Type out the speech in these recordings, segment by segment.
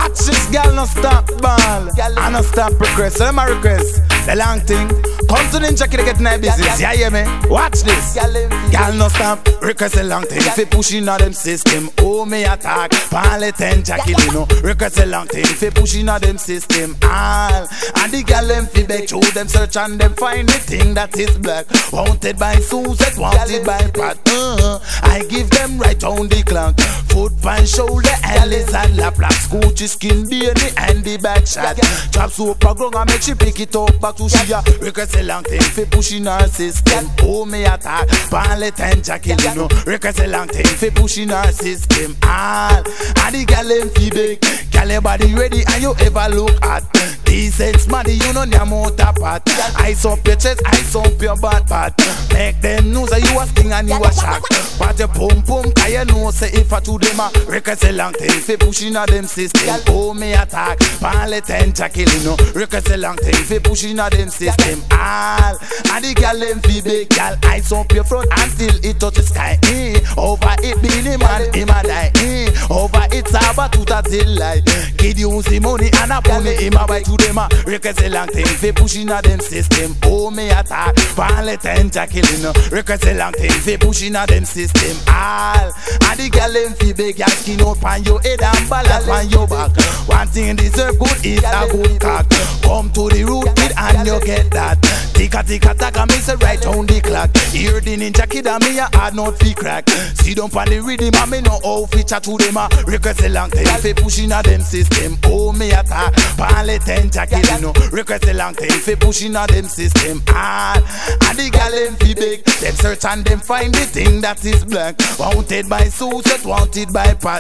Watch this girl no stop ball. I no stop request. So let my request. The long thing. Come to the Jackie to get in my business. Yeah, yeah, me. Watch this. Girl no stop request a long thing. Fi pushing on them system. Oh me attack. Parle 10 Jackie Lino. Request a long thing. Fi pushing on them system. All. And the girl them fi beg through them search and them find the thing that is black. Wanted by Susan, wanted by Pat. I give them right on the clock. Foot pan shoulder, Alice and la plaque. Scoochie skin beanie and the back shot. Chop soap a grung and make she pick it up back to she. Request a long thing fi pushing her system. Oh me attack. Parle 10 Jackie Lino. Request a long thing fi pushing her system. All. And the girl them fi big. Girl your body ready and you ever look at. Decent smarty you know your motor pot. Ice up your chest, ice up your butt. Make them know that you a sting and you a shock. But your pum pum, cause you know say if I to them a request a long thing fi pushing a them system. Oh me attack, Parle 10 Jackie Lino. Request a long thing fi pushing a them system. All, and the girl them fi big girl. Ice up your front until it touch the sky. Over it beanie man, him a die. Over it saber to that till light. Kid use the money and a pony him a buy to them a request a long thing fi pushing a them system. Oh me attack, Parle 10 Jackie Lino. Request a long thing fi pushing a them system. All, and the girl them fi big girl skin out pan your head and balance on your back. One thing deserve good is a good cock. Come to the root kid and you get that. Ticka ticka tack and me say right on the clock. Hear the ninja kid and me a hard not fi crack. See them pan the rhythm and me know how fi chat to them a request a long thing fi pushing a them system. Oh me attack, Parle 10 Jackie Lino. Request a long thing fi pushing a them system. All, and the girl them fi big. Them search and them find the thing that is black. Wanted by Susan, wanted by Pat.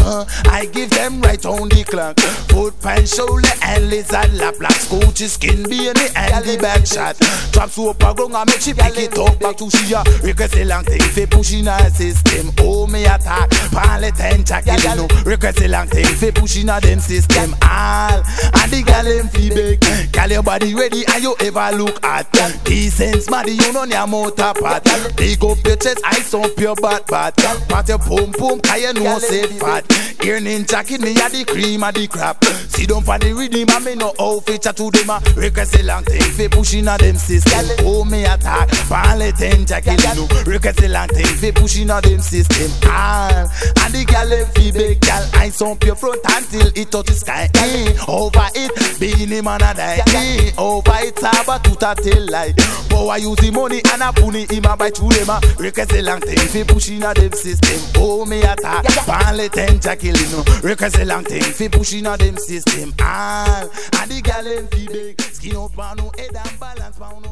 I give them right on the clock. Foot pan shoulder and lizard lap black. Scoochie skin beanie and the back shot. Drop soap a grung and make she pick it up back to she. Request a long thing fi pushing her system. Oh me attack, Parle 10 Jackie Lino. Request a long thing fi pushing her them system. All, and the girl them fi big. Girl your body ready and you ever look at. Decent smarty you know your motor pot. Big up your chest, ice up your butt. Pat your pum pum, cause you know say fat. Ear ninja kid me a the cream of the crap. See them for the rhythm and me know how fi chat to them a request a long thing fi pushing a them system. Oh me attack, Parle 10 Jackie Lino. Request a long thing fi pushing a them system. All, and the girl them fi big girl. Ice up your front until it touch the sky. Over it, beanie man a die. Over it saber to that till light. Power use the money and a pony him a buy through them a request a long thing fi pushing a them system. Oh me attack, Parle 10 Jackie Lino. Request a long thing fi pushing a them system. All, and the girl them fi big. Skin up on no head and balance on no